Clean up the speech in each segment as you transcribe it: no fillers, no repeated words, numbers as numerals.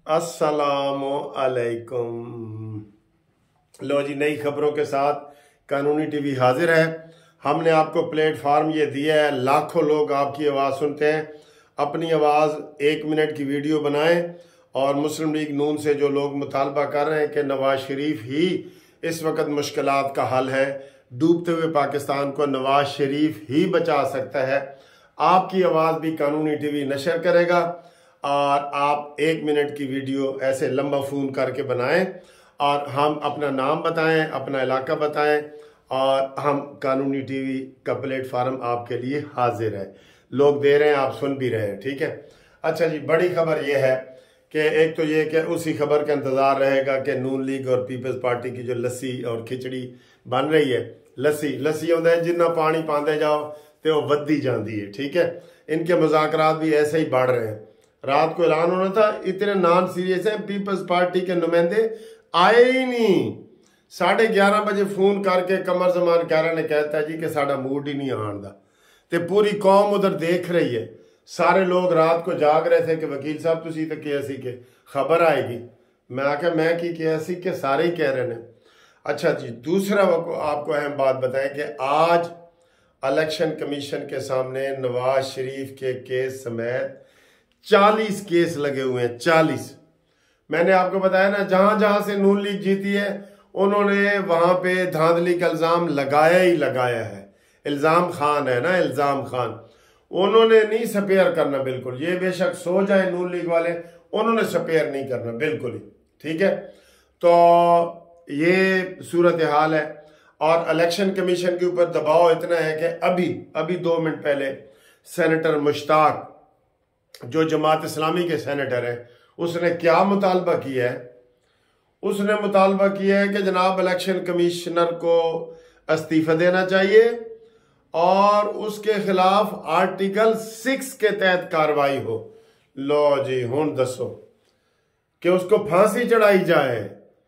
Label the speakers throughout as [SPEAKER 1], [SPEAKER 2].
[SPEAKER 1] अस्सलामु अलैकुम। लो जी, नई खबरों के साथ कानूनी टीवी हाजिर है। हमने आपको प्लेटफार्म ये दिया है, लाखों लोग आपकी आवाज़ सुनते हैं। अपनी आवाज़ 1 मिनट की वीडियो बनाएं और मुस्लिम लीग नून से जो लोग मुतालबा कर रहे हैं कि नवाज शरीफ ही इस वक्त मुश्किलात का हल है, डूबते हुए पाकिस्तान को नवाज शरीफ ही बचा सकता है, आपकी आवाज़ भी कानूनी टीवी नशर करेगा। और आप 1 मिनट की वीडियो ऐसे लंबा फ़ोन करके बनाएं और हम अपना नाम बताएं, अपना इलाका बताएं और हम कानूनी टीवी का प्लेटफार्म आपके लिए हाजिर है। लोग दे रहे हैं, आप सुन भी रहे हैं, ठीक है। अच्छा जी, बड़ी खबर यह है कि एक तो ये कि उसी खबर का इंतज़ार रहेगा कि नून लीग और पीपल्स पार्टी की जो लस्सी और खिचड़ी बन रही है, लस्सी होता है जिन्ना पानी पाते जाओ तो वो वधी जाती है, ठीक है। इनके मुज़ाकरात भी ऐसे ही बढ़ रहे हैं। रात को ऐलान होना था, इतने नॉन सीरियस हैं, पीपल्स पार्टी के नुमाइंदे आए ही नहीं। 11:30 बजे फोन करके कमर जमान कहरा ने कहता जी कि साडा मूड ही नहीं आने दा, ते पूरी कौम उधर देख रही है। सारे लोग रात को जाग रहे थे कि वकील साहब तुसी तो कहा सी कि खबर आएगी। मैं आख्या मैं की कहा सी कि सारे ही कह रहे हैं। अच्छा जी, दूसरा आपको अहम बात बताएं कि आज इलेक्शन कमीशन के सामने नवाज शरीफ के केस समेत 40 केस लगे हुए हैं। 40। मैंने आपको बताया ना, जहां जहां से नून लीग जीती है उन्होंने वहां पे धांधली का इल्जाम लगाया ही लगाया है। इल्जाम खान है ना, इल्जाम खान। उन्होंने नहीं सपेयर करना, बिल्कुल। ये बेशक सो जाए नून लीग वाले, उन्होंने सपेयर नहीं करना बिल्कुल ही, ठीक है। तो ये सूरत हाल है और इलेक्शन कमीशन के ऊपर दबाव इतना है कि अभी 2 मिनट पहले सेनेटर मुश्ताक, जो जमात इस्लामी के सेनेटर है, उसने क्या मुतालबा किया है? उसने मुतालबा किया है कि जनाब इलेक्शन कमिश्नर को इस्तीफा देना चाहिए और उसके खिलाफ आर्टिकल 6 के तहत कार्रवाई हो। लो जी, हुन दसो कि उसको फांसी चढ़ाई जाए।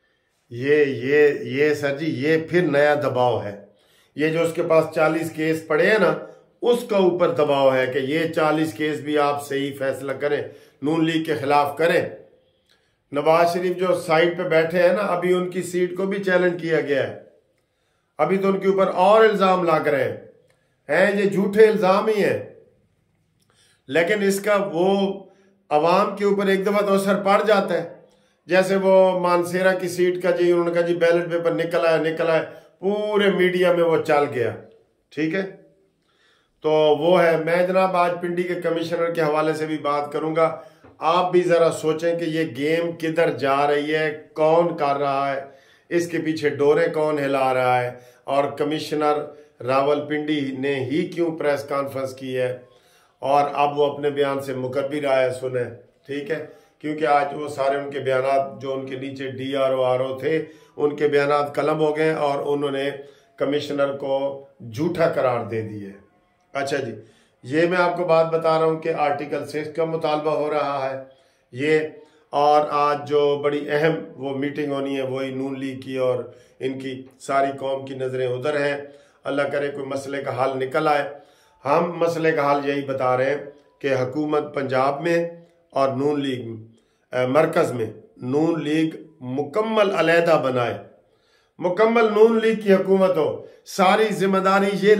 [SPEAKER 1] ये सर जी, ये फिर नया दबाव है। ये जो उसके पास 40 केस पड़े हैं ना, उसका ऊपर दबाव है कि ये 40 केस भी आप सही फैसला करें, नून लीग के खिलाफ करें। नवाज शरीफ जो साइड पे बैठे हैं ना, अभी उनकी सीट को भी चैलेंज किया गया है। अभी तो उनके ऊपर और इल्जाम लग रहे हैं, ये झूठे इल्जाम ही हैं, लेकिन इसका वो अवाम के ऊपर एक दफा तो असर पड़ जाता है। जैसे वो मानसेरा की सीट का जी, उन्होंने कहा जी बैलेट पेपर निकल आया, पूरे मीडिया में वो चल गया, ठीक है। तो वो है। मैं जनाब आज पिंडी के कमिश्नर के हवाले से भी बात करूंगा। आप भी जरा सोचें कि ये गेम किधर जा रही है, कौन कर रहा है, इसके पीछे डोरे कौन हिला रहा है, और कमिश्नर रावलपिंडी ने ही क्यों प्रेस कॉन्फ्रेंस की है और अब वो अपने बयान से मुकर भी रहा है, सुने, ठीक है। क्योंकि आज वो सारे उनके बयान जो उनके नीचे DRO RO थे, उनके बयान कलम हो गए और उन्होंने कमिश्नर को झूठा करार दे दिए। अच्छा जी, ये मैं आपको बात बता रहा हूँ कि आर्टिकल 6 का मुतालबा हो रहा है ये। और आज जो बड़ी अहम वो मीटिंग होनी है वही नून लीग की, और इनकी सारी कौम की नज़रें उधर हैं। अल्लाह करे कोई मसले का हल निकल आए। हम मसले का हल यही बता रहे हैं कि हुकूमत पंजाब में और नून लीग मरकज़ में नून लीग मुकम्मल अलहदा बनाए, मुकम्मल नून लीग की हुकूमत हो। सारी जिम्मेदारी ये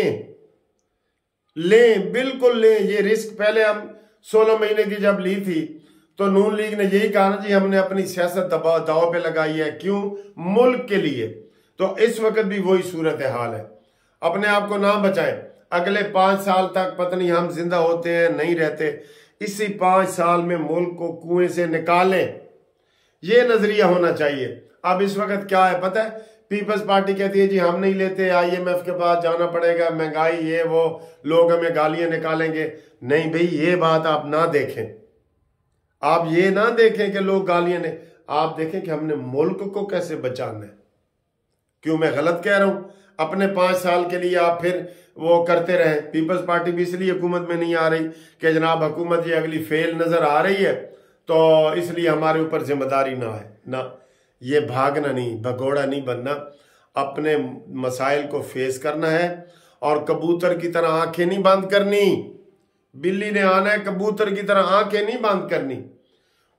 [SPEAKER 1] लें, बिल्कुल लें। ये रिस्क पहले हम 16 महीने की जब ली थी तो नून लीग ने यही कहा ना जी, हमने अपनी सियासत दाव पे लगाई है, क्यों? मुल्क के लिए। तो इस वक्त भी वही सूरत हाल है। अपने आप को ना बचाएं। अगले 5 साल तक पता नहीं हम जिंदा होते हैं नहीं रहते, इसी 5 साल में मुल्क को कुएं से निकालें, ये नजरिया होना चाहिए। अब इस वक्त क्या है पता है? पीपल्स पार्टी कहती है जी हम नहीं लेते, IMF के पास जाना पड़ेगा, महंगाई ये वो, लोग हमें गालियां निकालेंगे। नहीं भाई, ये बात आप ना देखें। आप ये ना देखें कि लोग गालियां ने, आप देखें कि हमने मुल्क को कैसे बचाना है। क्यों मैं गलत कह रहा हूं? अपने 5 साल के लिए आप फिर वो करते रहे। पीपल्स पार्टी भी इसलिए हुकूमत में नहीं आ रही कि जनाब हुकूमत ये अगली फेल नजर आ रही है तो इसलिए हमारे ऊपर जिम्मेदारी ना है। ना, ये भागना नहीं, भगोड़ा नहीं बनना, अपने मसाइल को फेस करना है और कबूतर की तरह आंखें नहीं बंद करनी। बिल्ली ने आना है, कबूतर की तरह आंखें नहीं बंद करनी।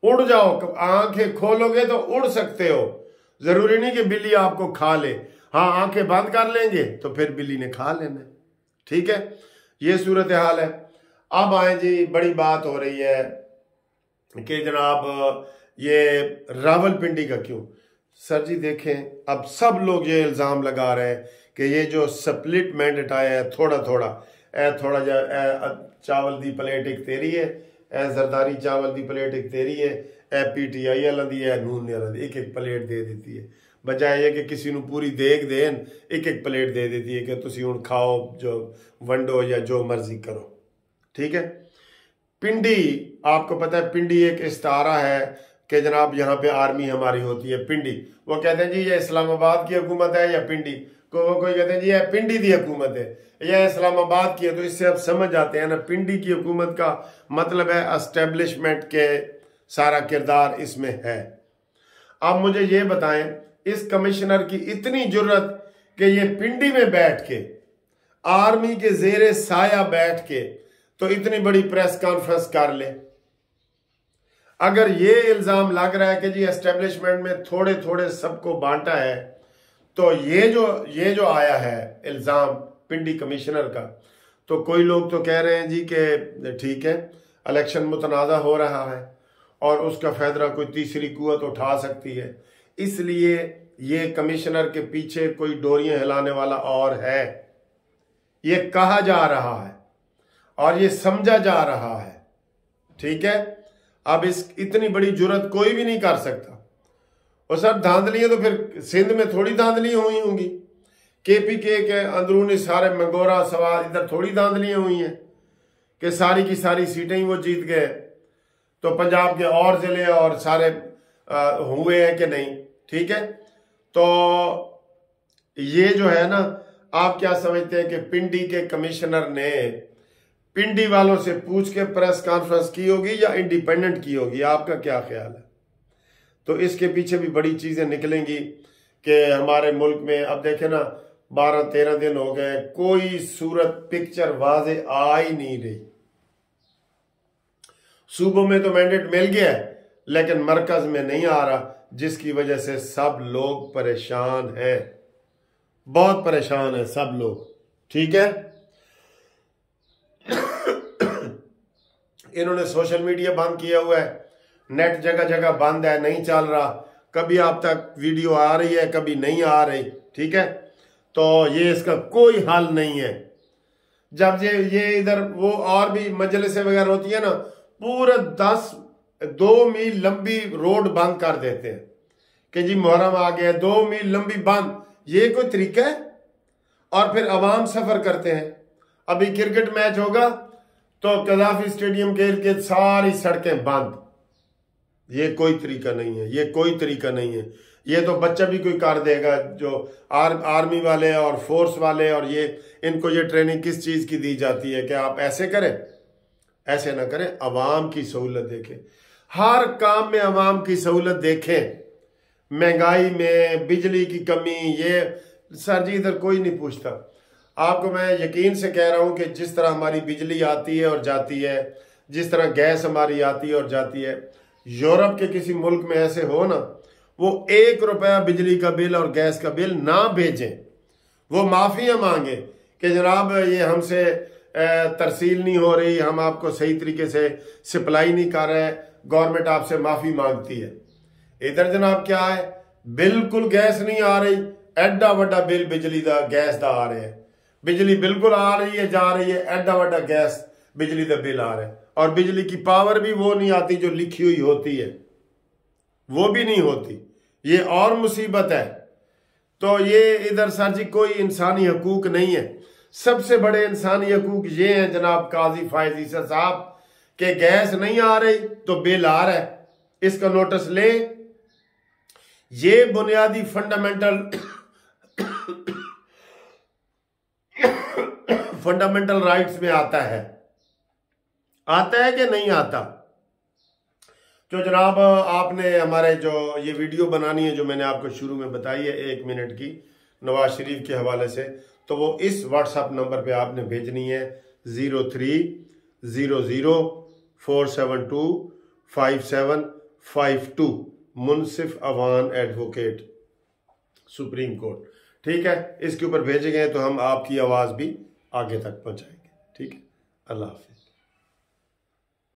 [SPEAKER 1] उड़ जाओ, आंखें खोलोगे तो उड़ सकते हो, जरूरी नहीं कि बिल्ली आपको खा ले। हाँ, आंखें बंद कर लेंगे तो फिर बिल्ली ने खा लेना। ठीक है, ये सूरत हाल है। अब आए जी, बड़ी बात हो रही है कि जनाब ये रावलपिंडी का क्यों। सर जी देखें, अब सब लोग ये इल्ज़ाम लगा रहे हैं कि ये जो स्प्लिट मैंडेट आया है, थोड़ा थोड़ा चावल दी प्लेट एक तेरी है, जरदारी चावल दी प्लेट एक तेरी है, PTI आलंदी है, नून ने आलंदी, एक एक प्लेट दे देती है, बजाय ये कि किसी ਨੂੰ पूरी देग देन एक एक प्लेट दे देती है कि तुसी हुण खाओ, जो वंडो या जो मर्जी करो। ठीक है, पिंडी आपको पता है, पिंडी एक इस्तारा है कि जनाब यहाँ पे आर्मी हमारी होती है पिंडी। वो कहते हैं जी ये इस्लामाबाद की हुकूमत है या पिंडी को, कोई कहते हैं जी ये पिंडी की हुकूमत है या इस्लामाबाद की है। तो इससे आप समझ जाते हैं ना, पिंडी की हुकूमत का मतलब है एस्टेब्लिशमेंट के सारा किरदार इसमें है। अब मुझे ये बताएं, इस कमिश्नर की इतनी जुर्रत कि ये पिंडी में बैठ के, आर्मी के जेरे साया बैठ के तो इतनी बड़ी प्रेस कॉन्फ्रेंस कर ले। अगर ये इल्जाम लग रहा है कि जी एस्टेब्लिशमेंट में थोड़े थोड़े सबको बांटा है, तो ये जो आया है इल्जाम पिंडी कमिश्नर का, तो कोई लोग तो कह रहे हैं जी कि ठीक है, इलेक्शन मुतनाज़ा हो रहा है और उसका फैसला कोई तीसरी कुव्वत उठा सकती है, इसलिए ये कमिश्नर के पीछे कोई डोरियां हिलाने वाला और है, ये कहा जा रहा है और ये समझा जा रहा है। ठीक है, अब इस इतनी बड़ी जुर्रत कोई भी नहीं कर सकता। और सर धांधलियां तो फिर सिंध में थोड़ी धांधलियां हुई होंगी, KPK के अंदरूनी सारे मंगोरा सवाल इधर थोड़ी धांधलियां हुई हैं कि सारी की सारी सीटें ही वो जीत गए, तो पंजाब के और जिले और सारे हुए हैं कि नहीं। ठीक है, तो ये जो है ना, आप क्या समझते हैं कि पिंडी के कमिश्नर ने पिंडी वालों से पूछ के प्रेस कॉन्फ्रेंस की होगी या इंडिपेंडेंट की होगी? आपका क्या ख्याल है? तो इसके पीछे भी बड़ी चीजें निकलेंगी कि हमारे मुल्क में अब देखें ना, 12-13 दिन हो गए, कोई सूरत पिक्चर वाजे आ ही नहीं रही। सूबों में तो मैंडेट मिल गया है लेकिन मरकज में नहीं आ रहा, जिसकी वजह से सब लोग परेशान हैं, बहुत परेशान है सब लोग। ठीक है, इन्होंने सोशल मीडिया बंद किया हुआ है, नेट जगह जगह बंद है, नहीं चल रहा, कभी आप तक वीडियो आ रही है कभी नहीं आ रही। ठीक है, तो ये इसका कोई हल नहीं है। जब ये इधर वो और भी मजलिसें वगैरह होती है ना, पूरा 2 मील लंबी रोड बंद कर देते हैं कि जी मुहर्रम आ गया, 2 मील लंबी बंद, ये कोई तरीका है? और फिर अवाम सफर करते हैं। अभी क्रिकेट मैच होगा तो कदाफी स्टेडियम के इर्द सारी सड़कें बंद, ये कोई तरीका नहीं है, ये कोई तरीका नहीं है। ये तो बच्चा भी कोई कर देगा जो आर्मी वाले और फोर्स वाले, और ये इनको ये ट्रेनिंग किस चीज की दी जाती है कि आप ऐसे करें, ऐसे ना करें, अवाम की सहूलत देखें, हर काम में अवाम की सहूलत देखें। महंगाई में, बिजली की कमी, ये सर जी इधर कोई नहीं पूछता। आपको मैं यकीन से कह रहा हूं कि जिस तरह हमारी बिजली आती है और जाती है, जिस तरह गैस हमारी आती है और जाती है, यूरोप के किसी मुल्क में ऐसे हो ना, वो 1 रुपया बिजली का बिल और गैस का बिल ना भेजें, वो माफिया मांगे कि जनाब ये हमसे तरसील नहीं हो रही, हम आपको सही तरीके से सप्लाई नहीं कर रहे, गवर्नमेंट आपसे माफी मांगती है। इधर जनाब क्या है, बिल्कुल गैस नहीं आ रही, एडा वड्डा बिल बिजली का गैस का आ रहा है, बिजली बिल्कुल आ रही है जा रही है, एडा वड्डा गैस बिजली का बिल आ रहा है, और बिजली की पावर भी वो नहीं आती जो लिखी हुई होती है, वो भी नहीं होती, ये और मुसीबत है। तो ये इधर सर जी कोई इंसानी हकूक नहीं है। सबसे बड़े इंसानी हकूक ये हैं जनाब काजी फायज ईसा साहब के गैस नहीं आ रही तो बिल आ रहा है, इसका नोटिस ले। ये बुनियादी फंडामेंटल राइट्स में आता है कि नहीं आता? तो जनाब आपने हमारे जो ये वीडियो बनानी है जो मैंने आपको शुरू में बताई है 1 मिनट की नवाज शरीफ के हवाले से, तो वो इस व्हाट्सएप नंबर पे आपने भेजनी है 0300472575 52 Munsif Awan advocate supreme court. ठीक है, इसके ऊपर भेजे गए तो हम आपकी आवाज़ भी आगे तक पहुंचाएंगे। ठीक है, अल्लाह हाफिज।